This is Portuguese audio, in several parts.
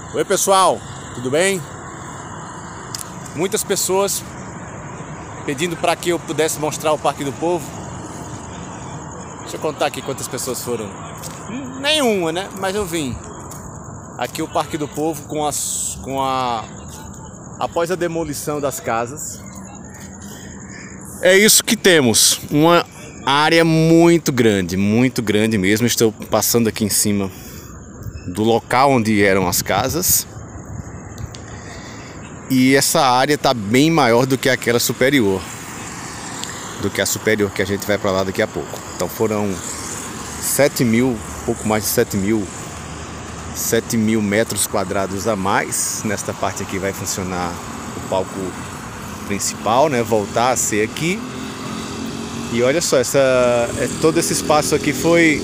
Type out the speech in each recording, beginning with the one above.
Oi pessoal, tudo bem? Muitas pessoas pedindo para que eu pudesse mostrar o Parque do Povo. Deixa eu contar aqui quantas pessoas foram. Nenhuma, né? Mas eu vim. Aqui o Parque do Povo após a demolição das casas. É isso que temos, uma área muito grande mesmo. Estou passando aqui em cima do local onde eram as casas. E essa área está bem maior do que aquela superior. Do que a superior que a gente vai para lá daqui a pouco. Então foram 7 mil, pouco mais de 7 mil metros quadrados a mais. Nesta parte aqui vai funcionar o palco principal, né? Voltar a ser aqui. E olha só, todo esse espaço aqui foi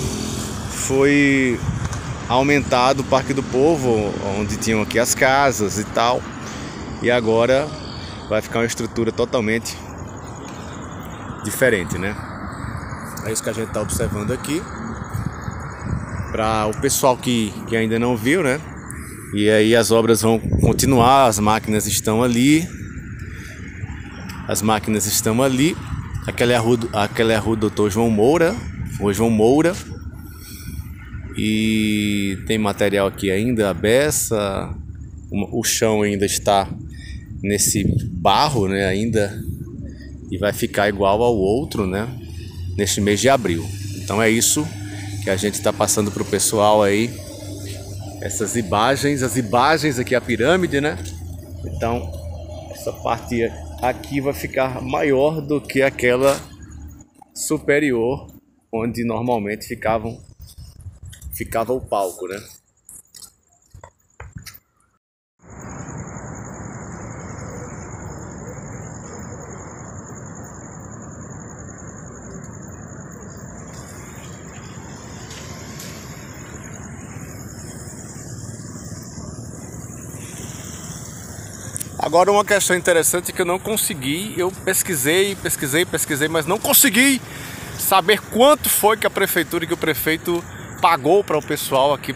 aumentado o Parque do Povo, onde tinham aqui as casas e tal. E agora vai ficar uma estrutura totalmente diferente, né? É isso que a gente está observando aqui. Para o pessoal que ainda não viu, né? E aí as obras vão continuar, as máquinas estão ali. Aquela é a rua Doutor João Moura. E tem material aqui ainda, a beça. O chão ainda está nesse barro, né? Ainda. E vai ficar igual ao outro, né? Neste mês de abril. Então é isso que a gente está passando para o pessoal aí. Essas imagens, as imagens aqui, a pirâmide, né? Então essa parte aqui vai ficar maior do que aquela superior, onde normalmente ficava o palco, né? Agora uma questão interessante que eu não consegui, eu pesquisei, mas não consegui saber quanto foi que a prefeitura, que o prefeito pagou para o pessoal aqui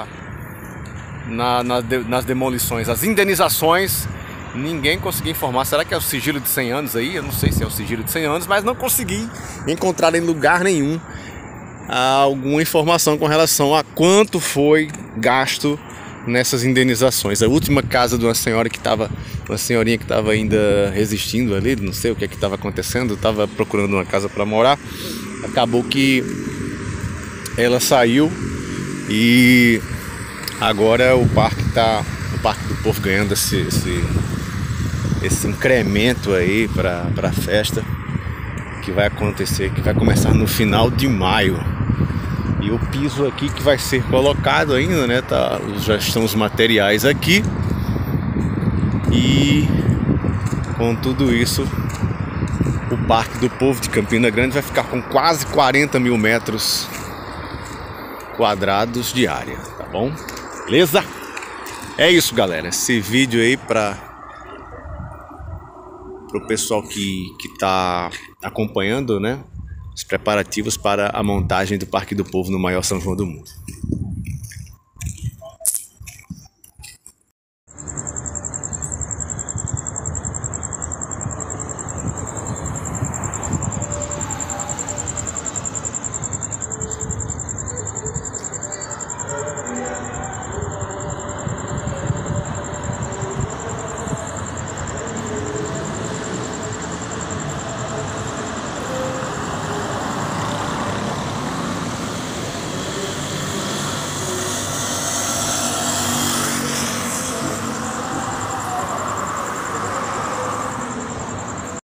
nas demolições, as indenizações. Ninguém conseguiu informar. Será que é o sigilo de 100 anos aí? Eu não sei se é o sigilo de 100 anos, mas não consegui encontrar em lugar nenhum alguma informação com relação a quanto foi gasto nessas indenizações. A última casa de uma senhorinha que estava ainda resistindo ali, não sei o que estava acontecendo, estava procurando uma casa para morar. Acabou que ela saiu e agora o Parque do Povo ganhando esse incremento aí para a festa que vai acontecer, que vai começar no final de maio. E o piso aqui que vai ser colocado ainda, né? Já estão os materiais aqui. E com tudo isso, o Parque do Povo de Campina Grande vai ficar com quase 40 mil metros quadrados de área, tá bom? Beleza? É isso, galera. Esse vídeo aí para o pessoal que tá acompanhando, né? Os preparativos para a montagem do Parque do Povo no maior São João do mundo.